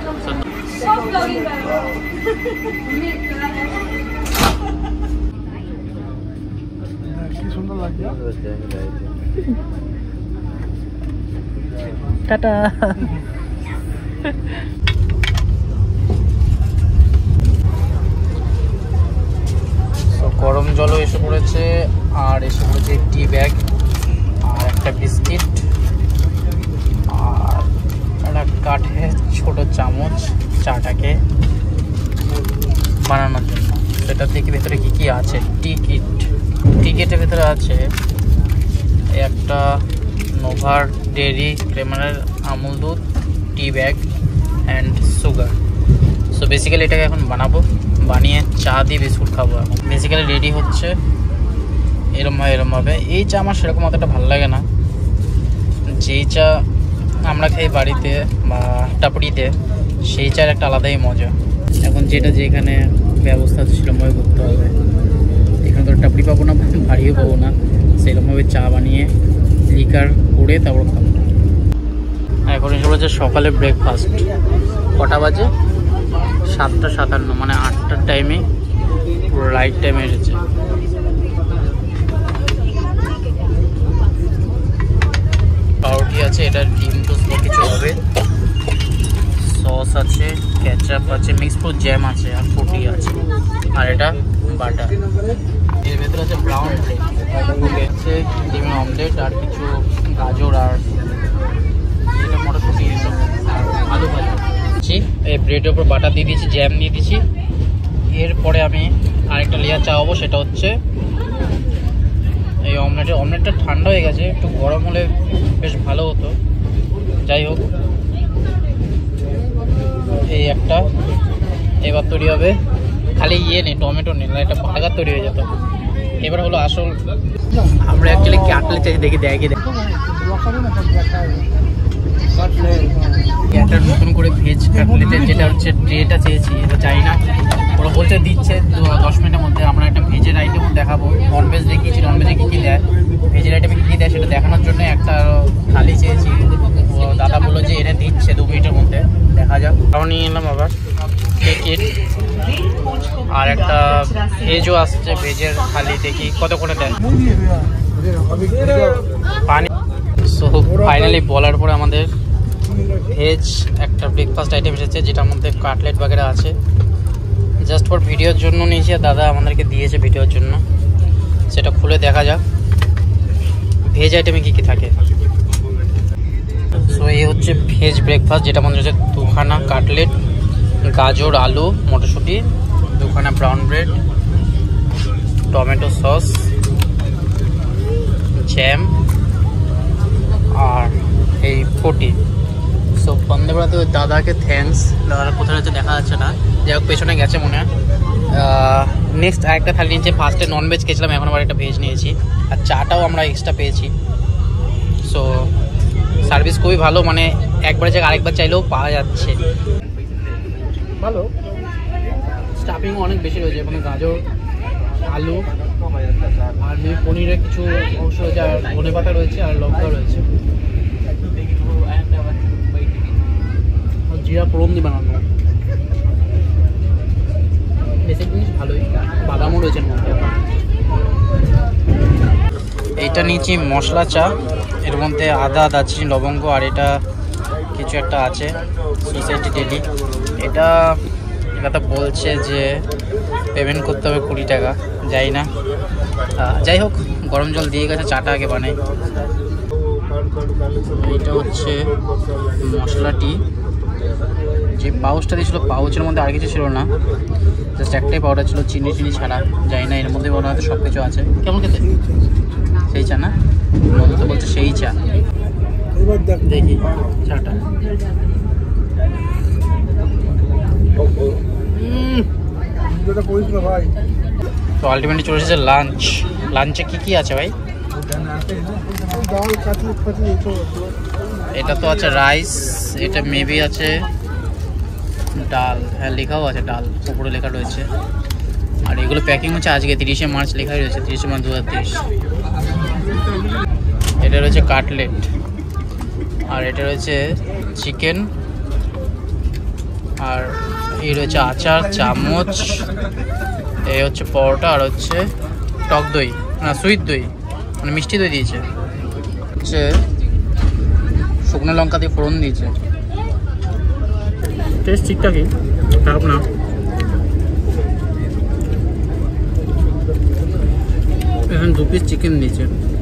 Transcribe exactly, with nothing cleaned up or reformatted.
Tata. গরম জলও এসে পড়েছে, আর এসে পড়েছে টি ব্যাগ, আর একটা বিস্কিট, আর একটা কাঠের ছোট চামচ চাটাকে বানানোর জন্য। সেটা থেকে ভেতরে কি কি আছে, টিকিট টিকিটের ভেতরে আছে একটা নোভার ডেরি ক্রেমারের আমুল দুধ, tea bag and sugar. So basically এটাকে এখন বানাবো, বানিয়ে চা দিয়ে বিস্কুট খাবো। এখন বেসিক্যালি রেডি হচ্ছে এরমভাবে এরমভাবে। এই চা আমার সেরকম অতটা ভালো লাগে না, যেই চা আমরা খাই বাড়িতে বা টাপড়িতে, সেই চার একটা আলাদাই মজা। এখন যেটা যেখানে ব্যবস্থা সেরকমভাবে করতে হবে। এখানে তো টাপড়ি পাবো না, বাড়িও পাবো না, সেরকমভাবে চা বানিয়ে লিকার করে তারপর খাবো। এখন এসে বলছে সকালে ব্রেকফাস্ট। কটা বাজে? সাতটা সাতান্ন, মানে আটটার টাইমে পুরো রাইট টাইমে এসেছে। পাউরুটি আছে, এটা ডিম টোস্ট বা কিছু হবে, সস আছে, কেচাপ আছে, মিক্স ফ্রুট জ্যাম আছে, আর ফুটি আছে, আর এটা বাটার। এর ভেতরে আছে ব্রাউন ব্রেড, আছে ডিমের অমলেট, আর কিছু গাজর, আর এটা মটরশুঁটি, আলু ভাজা। এই ব্রেডের উপর বাটার দিয়ে দিয়েছি, জ্যাম দিয়ে দিয়েছি। এরপরে আমি আরেকটা লেয়ার চাওয়াবো, সেটা হচ্ছে এই অমলেটের। অমলেটটা ঠান্ডা হয়ে গেছে, একটু গরম হলে বেশ ভালো হতো। যাই হোক, এই একটা এবার তৈরি হবে। খালি ইয়ে নেই, টমেটো নেই, একটা বার্গার তৈরি হয়ে যেত। এবার হলো আসল। আমরা অ্যাকচুয়ালি কাটলেট চাইছি, দেখি দেখি দেখি একটা নতুন করে ভেজ কাটলেটের যেটা হচ্ছে ট্রেটা চেয়েছি, এটা চাই না। ওরা বলতে দিচ্ছে দশ মিনিটের মধ্যে। আমরা একটা ভেজের আইটেম দেখাবো, ননভেজ দেখিয়েছি, ননভেজে কী কী দেয়, ভেজের আইটেমে কী কী দেয় সেটা দেখানোর জন্য একটা থালি চেয়েছি। ও দাদা বললো যে এটা দিচ্ছে দু মিনিটের মধ্যে, দেখা যাক। তাও নিয়ে এলাম আবার টিকিট, আর একটা ভেজও আসছে, ভেজের থালি দেখি কত করে দেয় পানি। সো ফাইনালি বলার পরে আমাদের ভেজ একটা ব্রেকফাস্ট আইটেম এসেছে, যেটার মধ্যে কাটলেট বাগেরা আছে। জাস্ট ফর ভিডিওর জন্য নিয়েছি, দাদা আমাদেরকে দিয়েছে ভিডিওর জন্য। সেটা খুলে দেখা যাক ভেজ আইটেমে কী কী থাকে। সো এই হচ্ছে ভেজ ব্রেকফাস্ট, যেটা মধ্যে হচ্ছে দুখানা কাটলেট, গাজর, আলু, মটরশুঁটি, দুখানা brown bread, tomato sauce, jam, আর এই ফুটি। সো বন্দে ভারতে দাদাকে থ্যাঙ্কস। দাদার কোথায় হচ্ছে দেখা যাচ্ছে না, যাই হোক পেছনে গেছে মনে হয়। নেক্সট আরেকটা থালি নিয়েছে। ফার্স্টে ননভেজ খেয়েছিলাম, এখন আবার একটা ভেজ নিয়েছি, আর চাটাও আমরা এক্সট্রা পেয়েছি। সো সার্ভিস খুবই ভালো, মানে একবারের জায়গায় আরেকবার চাইলেও পাওয়া যাচ্ছে। ভালো, স্টাফিংও অনেক বেশি রয়েছে, এখানে গাজর, আলু, আর পনিরের কিছু অংশ রয়েছে, আর ধনে পাতা রয়েছে, আর লঙ্কা রয়েছে, জিরা ফোড়ন দিয়ে বানানো। বেসিক জিনিস ভালোই, বাদামও রয়েছে মধ্যে। এইটা নিয়েছি মশলা চা, এর মধ্যে আদা, দারচিনি, লবঙ্গ, আর এটা কিছু একটা আছে সোসাইটি ডেলি। এটা এটা তো বলছে যে পেমেন্ট করতে হবে কুড়ি টাকা, যাই না। যাই হোক, গরম জল দিয়ে গেছে, চাটা আগে বানাই। এইটা হচ্ছে মশলাটি, যে পাউচটা দিয়েছিল পাউচের মধ্যে আর কিছু ছিল না, জাস্ট একটাই পাউডার ছিল, চিনি চিনি ছাড়া। যাই না, এর মধ্যে মনে হয়তো সব কিছু আছে। কেমন খেতে? সেই চা না, মনে তো বলছে সেই চা। দেখি চাটা। তো আলটিমেটলি চলে এসেছে লাঞ্চ। লাঞ্চে কি কি আছে ভাই? এটা তো আছে রাইস, এটা মেবি আছে ডাল, হ্যাঁ লেখাও আছে ডাল, উপরে লেখা রয়েছে। আর এগুলো প্যাকিং হচ্ছে আজকে তিরিশে মার্চ লেখাই রয়েছে, তিরিশে মার্চ দু হাজার তেইশ। এটা রয়েছে কাটলেট, আর এটা রয়েছে চিকেন আর এই রয়েছে আচার, চামচ, এই হচ্ছে পরোটা, আর হচ্ছে টক দই, না সুইট দই, মানে মিষ্টি দই দিয়েছে, হচ্ছে শুকনো লঙ্কা দিয়ে ফোড়ন দিয়েছে। টেস্ট ঠিকঠাকই, খারাপ না। এখন দু পিস চিকেন দিয়েছে।